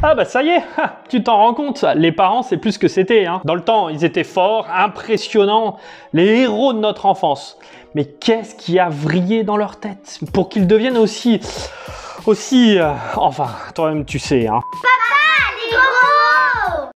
Ah bah ça y est, tu t'en rends compte, les parents c'est plus ce que c'était. Hein. Dans le temps, ils étaient forts, impressionnants, les héros de notre enfance. Mais qu'est-ce qui a vrillé dans leur tête pour qu'ils deviennent aussi... enfin, toi-même tu sais. Hein. Papa, les gros!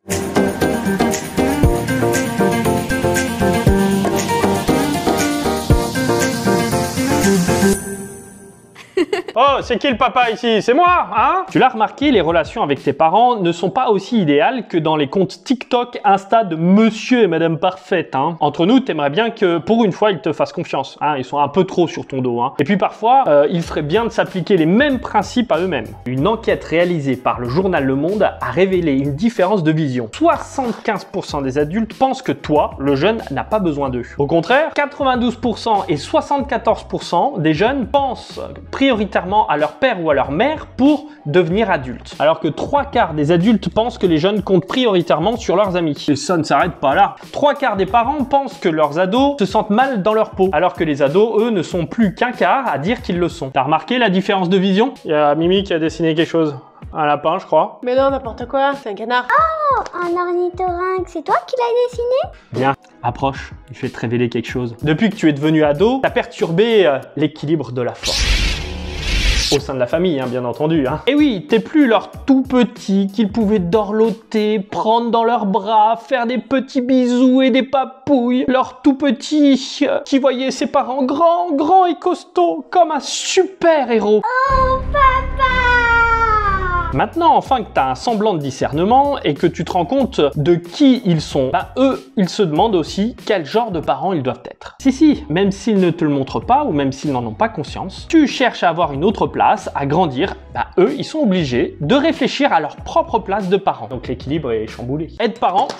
Oh, c'est qui le papa ici? C'est moi, hein? Tu l'as remarqué, les relations avec tes parents ne sont pas aussi idéales que dans les comptes TikTok, Insta de Monsieur et Madame Parfaite, hein. Entre nous, t'aimerais bien que, pour une fois, ils te fassent confiance, hein. Ils sont un peu trop sur ton dos, hein. Et puis parfois, il ferait bien de s'appliquer les mêmes principes à eux-mêmes. Une enquête réalisée par le journal Le Monde a révélé une différence de vision. 75% des adultes pensent que toi, le jeune, n'a pas besoin d'eux. Au contraire, 92% et 74% des jeunes pensent prioritairement à leur père ou à leur mère pour devenir adultes. Alors que 3/4 des adultes pensent que les jeunes comptent prioritairement sur leurs amis. Et ça ne s'arrête pas là. 3/4 des parents pensent que leurs ados se sentent mal dans leur peau, alors que les ados, eux, ne sont plus qu'un quart à dire qu'ils le sont. T'as remarqué la différence de vision? Il y a Mimi qui a dessiné quelque chose. Un lapin, je crois. Mais non, n'importe quoi, c'est un canard. Oh, un ornithorynque, c'est toi qui l'as dessiné? Bien, approche, je vais te révéler quelque chose. Depuis que tu es devenu ado, t'as perturbé l'équilibre de la force. Au sein de la famille, hein, bien entendu. Hein. Et oui, t'es plus leur tout petit qu'ils pouvaient dorloter, prendre dans leurs bras, faire des petits bisous et des papouilles. Leur tout petit qui voyait ses parents grands et costauds, comme un super héros. Oh, papa! Maintenant, enfin que tu as un semblant de discernement et que tu te rends compte de qui ils sont, bah eux, ils se demandent aussi quel genre de parents ils doivent être. Si, même s'ils ne te le montrent pas ou même s'ils n'en ont pas conscience, tu cherches à avoir une autre place, à grandir, bah eux, ils sont obligés de réfléchir à leur propre place de parent. Donc l'équilibre est chamboulé. Être parent...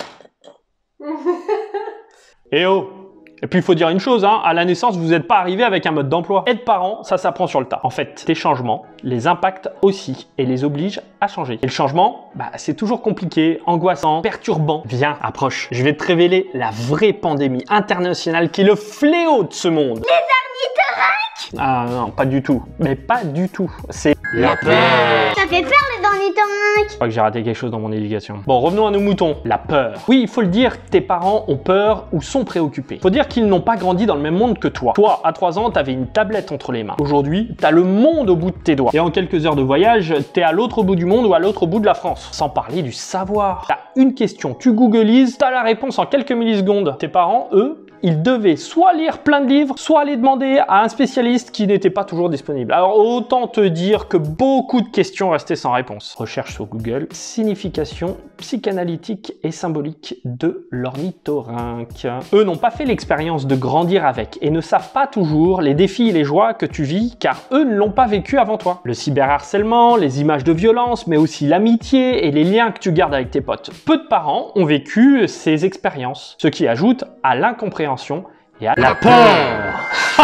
Eh oh! Et puis il faut dire une chose, hein, à la naissance, vous n'êtes pas arrivé avec un mode d'emploi. Être parent, ça s'apprend sur le tas. En fait, tes changements les impactent aussi et les obligent à changer. Et le changement, bah, c'est toujours compliqué, angoissant, perturbant. Viens, approche, je vais te révéler la vraie pandémie internationale qui est le fléau de ce monde. Les ornithorynques? Ah non, pas du tout. Mais pas du tout. C'est la peur. Ça fait peur les ornithorynques. Je crois que j'ai raté quelque chose dans mon éducation. Bon, revenons à nos moutons. La peur. Oui, il faut le dire, tes parents ont peur ou sont préoccupés. Faut dire qu'ils n'ont pas grandi dans le même monde que toi. Toi, à 3 ans, t'avais une tablette entre les mains. Aujourd'hui, t'as le monde au bout de tes doigts. Et en quelques heures de voyage, t'es à l'autre bout du monde ou à l'autre bout de la France. Sans parler du savoir. T'as une question, tu googlises, t'as la réponse en quelques millisecondes. Tes parents, eux, ils devaient soit lire plein de livres, soit aller demander à un spécialiste qui n'était pas toujours disponible. Alors autant te dire que beaucoup de questions restaient sans réponse. Recherche sur Google, signification psychanalytique et symbolique de l'ornithorynque. Eux n'ont pas fait l'expérience de grandir avec et ne savent pas toujours les défis et les joies que tu vis car eux ne l'ont pas vécu avant toi. Le cyberharcèlement, les images de violence, mais aussi l'amitié et les liens que tu gardes avec tes potes. Peu de parents ont vécu ces expériences, ce qui ajoute à l'incompréhension et à la peur.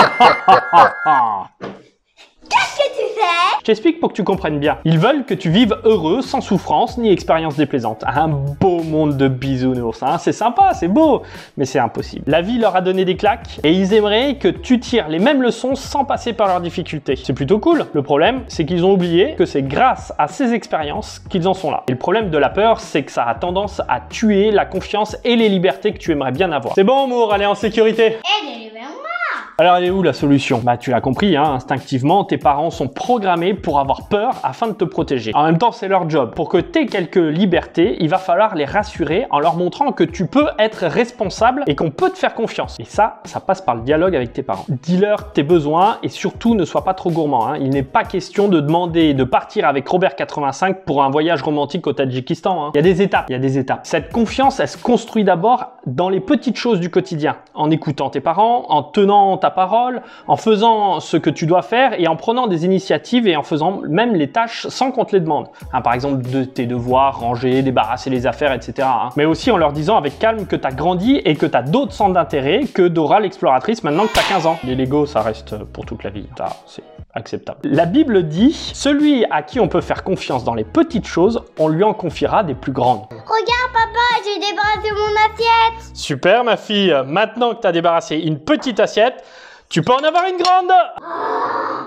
Qu'est-ce que tu fais? Je t'explique pour que tu comprennes bien. Ils veulent que tu vives heureux, sans souffrance ni expérience déplaisante. Un beau monde de bisounours, hein. C'est sympa, c'est beau, mais c'est impossible. La vie leur a donné des claques et ils aimeraient que tu tires les mêmes leçons sans passer par leurs difficultés. C'est plutôt cool. Le problème, c'est qu'ils ont oublié que c'est grâce à ces expériences qu'ils en sont là. Et le problème de la peur, c'est que ça a tendance à tuer la confiance et les libertés que tu aimerais bien avoir. C'est bon, Moore, allez en sécurité. Aide-les vers moi. Alors elle est où la solution? Bah tu l'as compris, hein, instinctivement, tes parents sont programmés pour avoir peur afin de te protéger. En même temps, c'est leur job. Pour que tu aies quelques libertés, il va falloir les rassurer en leur montrant que tu peux être responsable et qu'on peut te faire confiance. Et ça passe par le dialogue avec tes parents. Dis-leur tes besoins et surtout ne sois pas trop gourmand. Hein. Il n'est pas question de demander de partir avec Robert 85 pour un voyage romantique au Tadjikistan. Hein. Il y a des étapes. Cette confiance, elle se construit d'abord dans les petites choses du quotidien. En écoutant tes parents, en tenant ta parole, en faisant ce que tu dois faire et en prenant des initiatives et en faisant même les tâches sans qu'on te les demande. Hein, par exemple, de tes devoirs, ranger, débarrasser les affaires, etc. Hein. Mais aussi en leur disant avec calme que tu as grandi et que tu as d'autres centres d'intérêt que Dora l'exploratrice maintenant que tu as 15 ans. Les Lego, ça reste pour toute la vie. Ça, c'est acceptable. La Bible dit, celui à qui on peut faire confiance dans les petites choses, on lui en confiera des plus grandes. Regarde papa, j'ai débarrassé mon assiette. Super ma fille, maintenant que tu as débarrassé une petite assiette, tu peux en avoir une grande.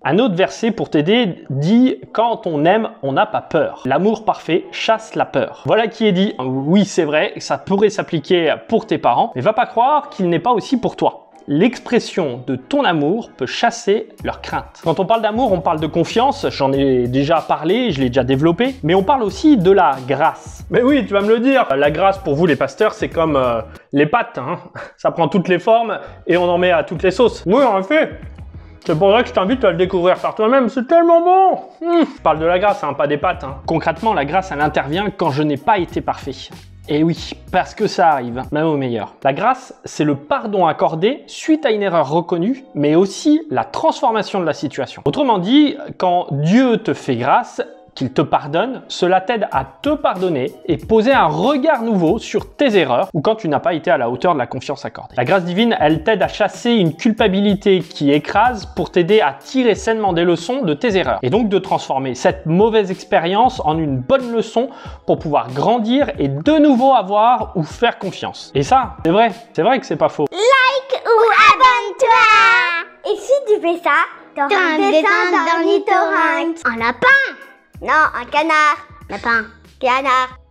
Un autre verset pour t'aider dit « Quand on aime, on n'a pas peur. L'amour parfait chasse la peur. » Voilà qui est dit. Oui, c'est vrai, ça pourrait s'appliquer pour tes parents, mais va pas croire qu'il n'est pas aussi pour toi. L'expression de ton amour peut chasser leurs craintes. Quand on parle d'amour, on parle de confiance, j'en ai déjà parlé, je l'ai déjà développé, mais on parle aussi de la grâce. Mais oui, tu vas me le dire, la grâce pour vous les pasteurs, c'est comme les pâtes, hein. Ça prend toutes les formes et on en met à toutes les sauces. Oui, en effet. C'est pour ça que je t'invite à le découvrir par toi-même, c'est tellement bon. Je parle de la grâce, hein, pas des pâtes. Hein. Concrètement, la grâce, elle intervient quand je n'ai pas été parfait. Et oui, parce que ça arrive, même au meilleur. La grâce, c'est le pardon accordé suite à une erreur reconnue, mais aussi la transformation de la situation. Autrement dit, quand Dieu te fait grâce, qu'il te pardonne, cela t'aide à te pardonner et poser un regard nouveau sur tes erreurs ou quand tu n'as pas été à la hauteur de la confiance accordée. La grâce divine, elle t'aide à chasser une culpabilité qui écrase pour t'aider à tirer sainement des leçons de tes erreurs et donc de transformer cette mauvaise expérience en une bonne leçon pour pouvoir grandir et de nouveau avoir ou faire confiance. Et ça, c'est vrai que c'est pas faux. Like ou abonne-toi. Et si tu fais ça, t'auras un dessin d'ornithorynque. Un lapin. Non, un canard. Lapin. Canard.